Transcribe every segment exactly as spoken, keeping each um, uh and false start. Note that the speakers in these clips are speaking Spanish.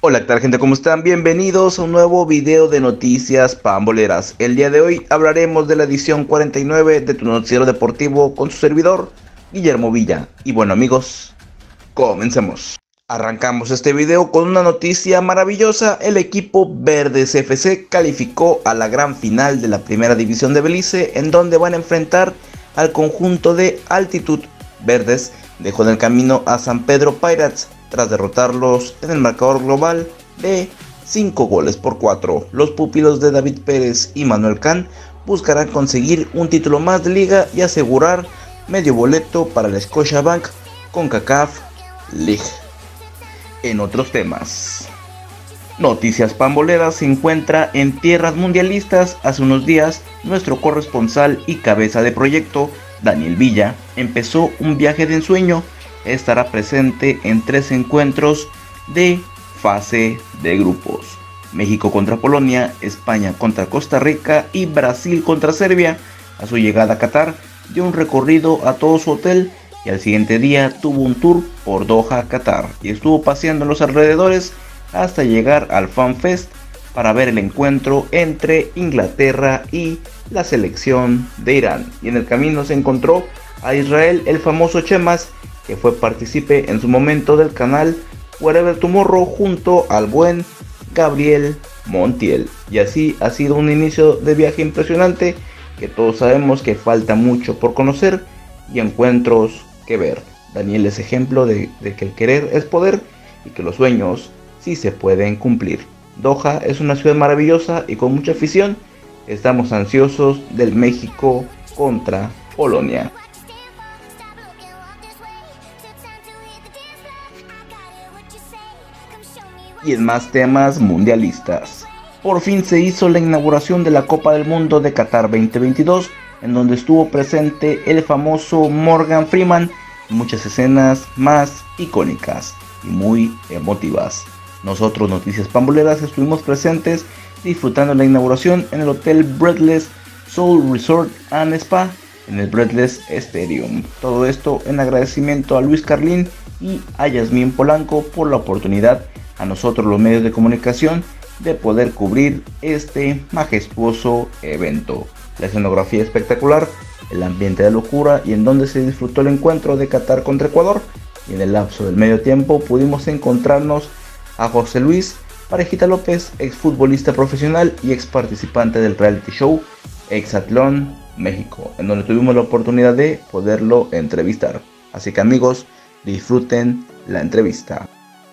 Hola, ¿qué tal, gente? ¿Cómo están? Bienvenidos a un nuevo video de noticias pamboleras. El día de hoy hablaremos de la edición cuarenta y nueve de tu noticiero deportivo con su servidor, Guillermo Villa. Y bueno, amigos, comencemos. Arrancamos este video con una noticia maravillosa. El equipo Verdes F C calificó a la gran final de la primera división de Belice, en donde van a enfrentar al conjunto de Altitud. Verdes dejó en el camino a San Pedro Pirates tras derrotarlos en el marcador global de cinco goles por cuatro. Los pupilos de David Pérez y Manuel Can buscarán conseguir un título más de liga y asegurar medio boleto para la Scotiabank CONCACAF League. En otros temas, Noticias Pamboleras se encuentra en tierras mundialistas. Hace unos días, nuestro corresponsal y cabeza de proyecto, Daniel Villa, empezó un viaje de ensueño. Estará presente en tres encuentros de fase de grupos: México contra Polonia, España contra Costa Rica y Brasil contra Serbia. A su llegada a Qatar, dio un recorrido a todo su hotel y al siguiente día tuvo un tour por Doha, Qatar, y estuvo paseando en los alrededores hasta llegar al Fan Fest para ver el encuentro entre Inglaterra y la selección de Irán. Y en el camino se encontró a Israel, el famoso Chemas, que fue partícipe en su momento del canal Wherever Tomorrow junto al buen Gabriel Montiel. Y así ha sido un inicio de viaje impresionante, que todos sabemos que falta mucho por conocer y encuentros que ver. Daniel es ejemplo de, de que el querer es poder y que los sueños sí se pueden cumplir. Doha es una ciudad maravillosa y con mucha afición. Estamos ansiosos del México contra Polonia. Y en más temas mundialistas, por fin se hizo la inauguración de la Copa del Mundo de Qatar veinte veintidós, en donde estuvo presente el famoso Morgan Freeman y muchas escenas más icónicas y muy emotivas. Nosotros, Noticias Pamboleras, estuvimos presentes disfrutando la inauguración en el Hotel Breathless Soul Resort and Spa en el Breathless Stadium. Todo esto en agradecimiento a Luis Carlín y a Yasmín Polanco por la oportunidad a nosotros, los medios de comunicación, de poder cubrir este majestuoso evento. La escenografía espectacular, el ambiente de locura y en donde se disfrutó el encuentro de Qatar contra Ecuador. Y en el lapso del medio tiempo pudimos encontrarnos a José Luis Parejita López, exfutbolista profesional y ex participante del reality show Exatlón México, en donde tuvimos la oportunidad de poderlo entrevistar. Así que, amigos, disfruten la entrevista.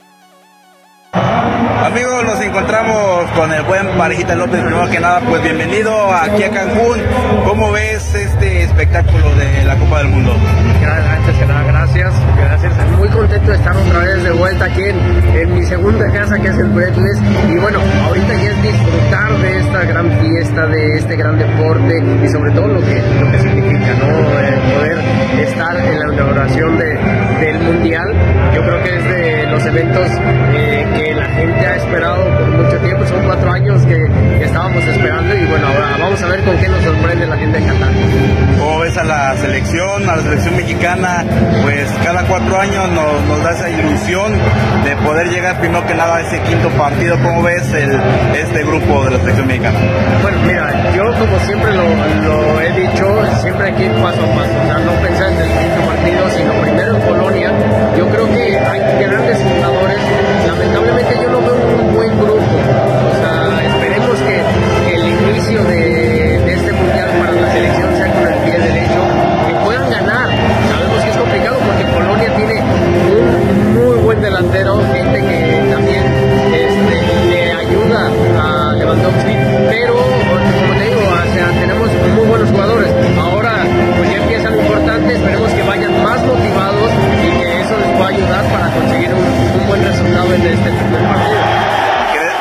Amigos, nos encontramos con el buen Parejita López. Primero que nada, pues bienvenido aquí a Cancún. ¿Cómo ves este espectáculo de la Copa del Mundo? Antes que nada, gracias, gracias. Muy contento de estar otra vez de vuelta aquí en, en mi segunda casa, que es el Breathless. Y bueno, ahorita ya es disfrutar de esta gran fiesta, de este gran deporte y sobre todo lo que, lo que significa, ¿no? Eh, poder estar en la inauguración de, del Mundial. Yo creo que es de los eventos eh, que la gente ha esperado por mucho tiempo. Son cuatro años que, que estábamos esperando y bueno, ahora vamos a ver con qué nos sorprende la gente de Qatar. ¿Cómo ves a la selección, a la selección mexicana? Pues cada cuatro años nos, nos da esa ilusión de poder llegar primero que nada a ese quinto partido. ¿Cómo ves el, este grupo de la selección mexicana? Bueno, mira, yo como siempre lo, lo he dicho, siempre hay que ir paso a paso, o sea, no pensar en el quinto partido, sino primero en Polonia. Yo creo que hay grandes jugadores. Lamentablemente yo no veo un buen grupo, o sea, esperemos que, que el inicio de, de este mundial para la selección sea con el pie derecho, que puedan ganar. Sabemos que es complicado porque Polonia tiene un muy buen delantero, gente que también este, le ayuda a Lewandowski, pero como te digo, o sea, tenemos muy buenos jugadores. Ahora pues ya empieza lo importante, esperemos que vayan más motivados y que eso les pueda ayudar para conseguir un, un buen resultado en este primer partido.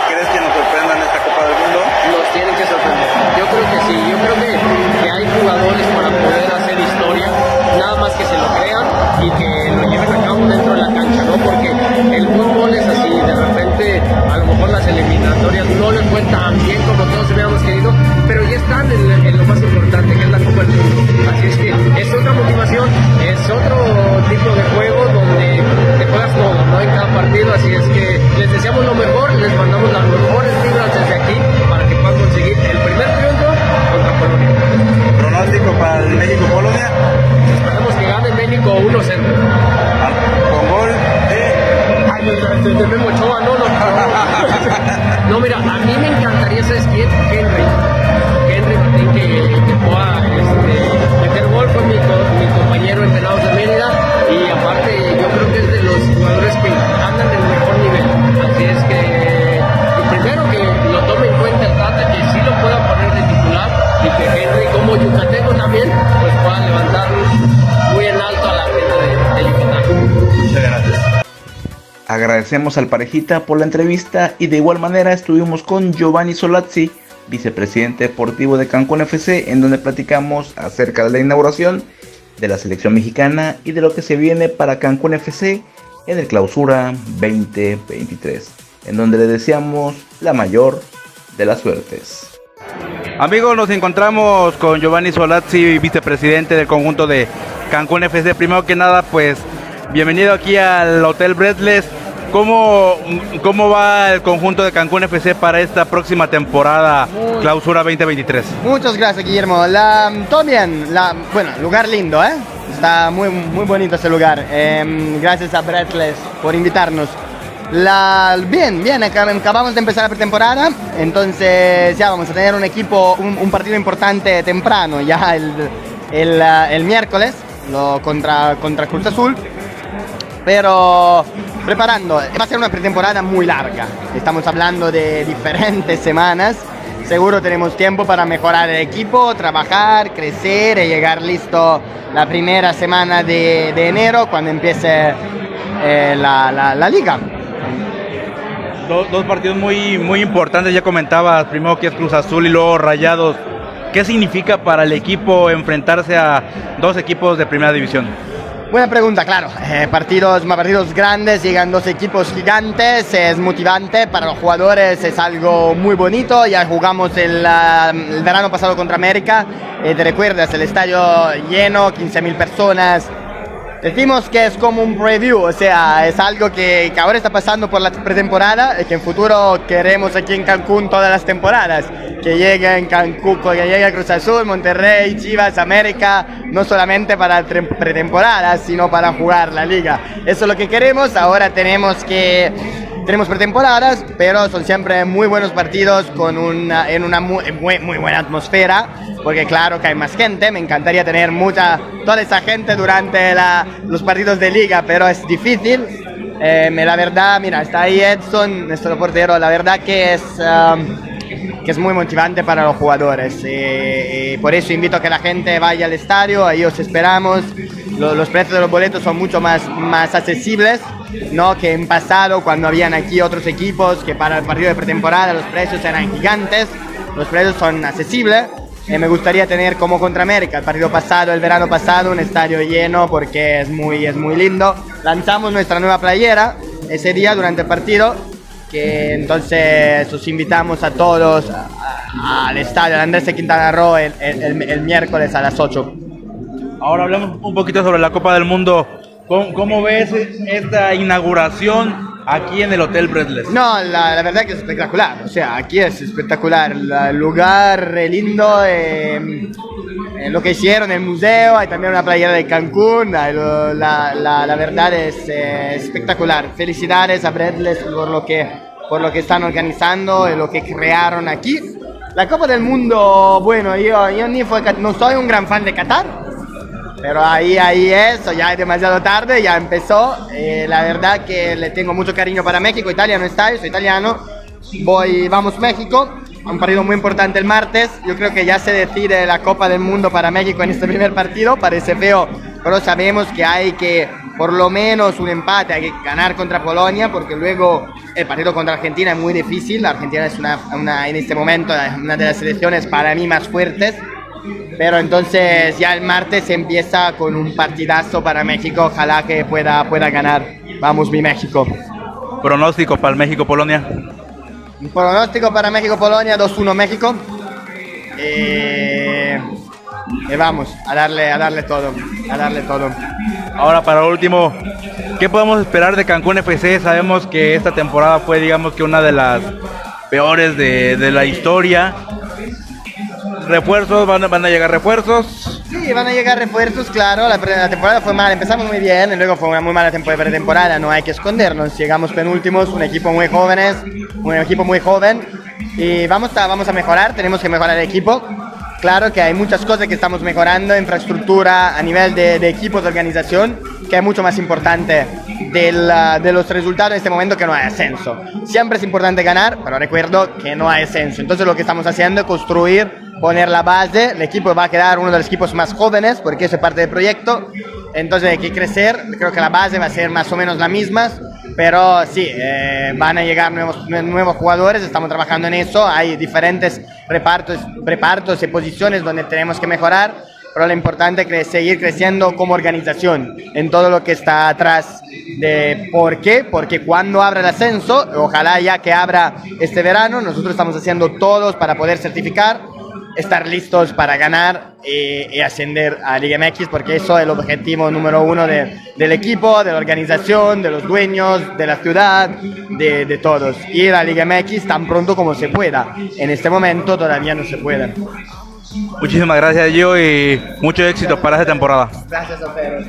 Agradecemos al Parejita por la entrevista y de igual manera estuvimos con Giovanni Solazzi, vicepresidente deportivo de Cancún F C, en donde platicamos acerca de la inauguración de la selección mexicana y de lo que se viene para Cancún F C en el Clausura veinte veintitrés, en donde le deseamos la mayor de las suertes. Amigos, nos encontramos con Giovanni Solazzi, vicepresidente del conjunto de Cancún F C. Primero que nada, pues bienvenido aquí al Hotel Breathless. ¿Cómo, ¿Cómo va el conjunto de Cancún F C para esta próxima temporada Clausura veinte veintitrés? Muchas gracias, Guillermo. La, todo bien, la, bueno, lugar lindo, ¿eh? Está muy, muy bonito ese lugar. Eh, gracias a Breathless por invitarnos. La, bien, bien, acabamos de empezar la pretemporada, entonces ya vamos a tener un equipo, un, un partido importante temprano, ya el, el, el miércoles lo, contra, contra Cruz Azul, pero preparando, va a ser una pretemporada muy larga, estamos hablando de diferentes semanas, seguro tenemos tiempo para mejorar el equipo, trabajar, crecer y llegar listo la primera semana de, de enero cuando empiece eh, la, la, la liga. Dos, dos partidos muy, muy importantes, ya comentabas, primero que es Cruz Azul y luego Rayados. ¿Qué significa para el equipo enfrentarse a dos equipos de primera división? Buena pregunta, claro. Eh, partidos, partidos grandes, llegan dos equipos gigantes, es motivante para los jugadores, es algo muy bonito. Ya jugamos el, uh, el verano pasado contra América, eh, te recuerdas, el estadio lleno, quince mil personas. Decimos que es como un preview, o sea, es algo que, que ahora está pasando por la pretemporada y que en futuro queremos aquí en Cancún todas las temporadas. Que llegue en Cancún, que llegue Cruz Azul, Monterrey, Chivas, América, no solamente para pretemporada, sino para jugar la liga. Eso es lo que queremos, ahora tenemos que... Tenemos pretemporadas, pero son siempre muy buenos partidos con una, en una muy, muy, muy buena atmósfera, porque claro que hay más gente, me encantaría tener mucha, toda esa gente durante la, los partidos de liga, pero es difícil. Eh, la verdad, mira, está ahí Edson, nuestro portero, la verdad que es, um, que es muy motivante para los jugadores. Eh, eh, por eso invito a que la gente vaya al estadio, ahí os esperamos. Los, los precios de los boletos son mucho más, más accesibles, ¿no? Que en pasado, cuando habían aquí otros equipos que para el partido de pretemporada los precios eran gigantes. Los precios son accesibles. Eh, me gustaría tener como contra América el partido pasado, el verano pasado, un estadio lleno porque es muy, es muy lindo. Lanzamos nuestra nueva playera ese día durante el partido, que entonces os invitamos a todos a, a, al estadio de Andrés de Quintana Roo el, el, el miércoles a las ocho. Ahora hablamos un poquito sobre la Copa del Mundo. ¿Cómo, cómo ves esta inauguración aquí en el Hotel Breathless? No, la, la verdad que es espectacular. O sea, aquí es espectacular. El lugar lindo, eh, eh, lo que hicieron en el museo, hay también una playera de Cancún. La, la, la, la verdad es eh, espectacular. Felicidades a Breathless por lo que, por lo que están organizando y lo que crearon aquí. La Copa del Mundo, bueno, yo, yo ni fue, no soy un gran fan de Qatar. Pero ahí, ahí eso, ya es demasiado tarde, ya empezó. Eh, la verdad que le tengo mucho cariño para México. Italia no está, yo soy italiano. Voy, vamos México, un partido muy importante el martes. Yo creo que ya se decide la Copa del Mundo para México en este primer partido. Parece feo, pero sabemos que hay que, por lo menos un empate, hay que ganar contra Polonia, porque luego el partido contra Argentina es muy difícil. La Argentina es una, una, en este momento una de las selecciones para mí más fuertes. Pero entonces ya el martes empieza con un partidazo para México, ojalá que pueda, pueda ganar. Vamos mi México. Pronóstico para el México-Polonia. Un pronóstico para México-Polonia, dos uno México. Eh, y vamos, a darle, a darle todo, a darle todo. Ahora para último, ¿qué podemos esperar de Cancún F C? Sabemos que esta temporada fue, digamos, que una de las peores de, de la historia. ¿Refuerzos? ¿Van a, van a llegar refuerzos? Sí, van a llegar refuerzos, claro. La, la temporada fue mala, empezamos muy bien y luego fue una muy mala temporada, pretemporada, no hay que escondernos. Llegamos penúltimos, un equipo muy jóvenes, un equipo muy joven y vamos a, vamos a mejorar, tenemos que mejorar el equipo. Claro que hay muchas cosas que estamos mejorando, infraestructura a nivel de, de equipos de organización, que es mucho más importante del, de los resultados en este momento que no hay ascenso. Siempre es importante ganar, pero recuerdo que no hay ascenso. Entonces lo que estamos haciendo es construir, poner la base. El equipo va a quedar uno de los equipos más jóvenes, porque eso es parte del proyecto. Entonces hay que crecer, creo que la base va a ser más o menos la misma. pero sí, eh, van a llegar nuevos, nuevos jugadores, estamos trabajando en eso, hay diferentes repartos, repartos y posiciones donde tenemos que mejorar, pero lo importante es seguir creciendo como organización en todo lo que está atrás. De, ¿Por qué? Porque cuando abra el ascenso, ojalá ya que abra este verano, nosotros estamos haciendo todos para poder certificar, estar listos para ganar y, y ascender a Liga M X, porque eso es el objetivo número uno de, del equipo, de la organización, de los dueños, de la ciudad, de, de todos. Ir a Liga M X tan pronto como se pueda. En este momento todavía no se puede. Muchísimas gracias, Gio, y mucho éxito para esta temporada. Gracias a ustedes.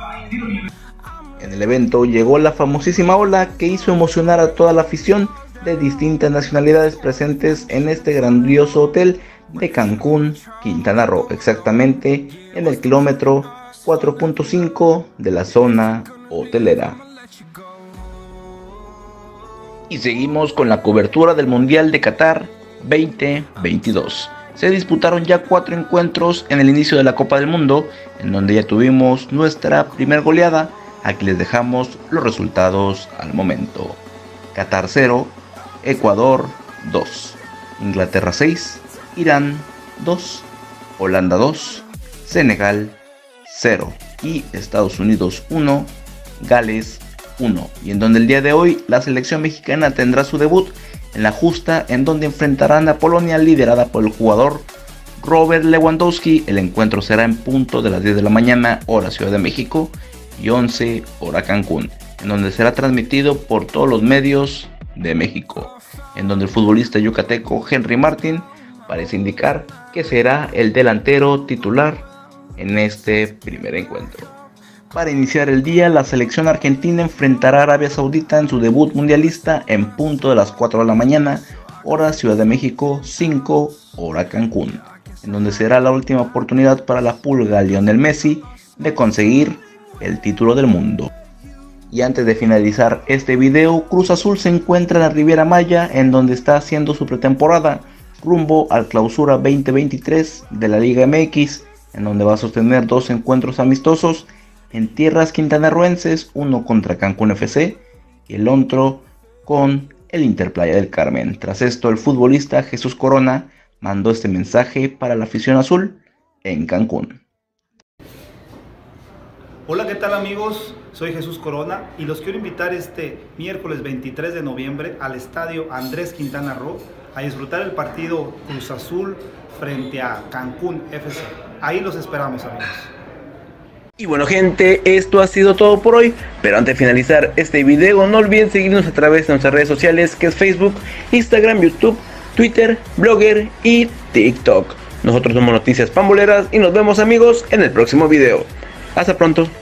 En el evento llegó la famosísima ola que hizo emocionar a toda la afición de distintas nacionalidades presentes en este grandioso hotel de Cancún, Quintana Roo, exactamente en el kilómetro cuatro punto cinco de la zona hotelera. Y seguimos con la cobertura del Mundial de Qatar veinte veintidós. Se disputaron ya cuatro encuentros en el inicio de la Copa del Mundo, en donde ya tuvimos nuestra primer goleada. Aquí les dejamos los resultados al momento. Qatar cero, Ecuador dos, Inglaterra seis, Irán dos, Holanda dos, Senegal cero y Estados Unidos uno, Gales uno. Y en donde el día de hoy la selección mexicana tendrá su debut en la justa, en donde enfrentarán a Polonia, liderada por el jugador Robert Lewandowski. El encuentro será en punto de las diez de la mañana, hora Ciudad de México, y once hora Cancún, en donde será transmitido por todos los medios de México, en donde el futbolista yucateco Henry Martin parece indicar que será el delantero titular en este primer encuentro. Para iniciar el día, la selección argentina enfrentará a Arabia Saudita en su debut mundialista en punto de las cuatro de la mañana, hora Ciudad de México, cinco hora Cancún, en donde será la última oportunidad para la pulga Lionel Messi de conseguir el título del mundo. Y antes de finalizar este video, Cruz Azul se encuentra en la Riviera Maya, en donde está haciendo su pretemporada rumbo al Clausura veinte veintitrés de la Liga M X, en donde va a sostener dos encuentros amistosos en tierras quintanarroenses, uno contra Cancún F C y el otro con el Inter Playa del Carmen. Tras esto, el futbolista Jesús Corona mandó este mensaje para la afición azul en Cancún. Hola, ¿qué tal amigos? Soy Jesús Corona y los quiero invitar este miércoles veintitrés de noviembre al estadio Andrés Quintana Roo a disfrutar el partido Cruz Azul frente a Cancún F C. Ahí los esperamos, amigos. Y bueno, gente, esto ha sido todo por hoy, pero antes de finalizar este video no olviden seguirnos a través de nuestras redes sociales, que es Facebook, Instagram, YouTube, Twitter, Blogger y TikTok. Nosotros somos Noticias Pamboleras y nos vemos, amigos, en el próximo video. Hasta pronto.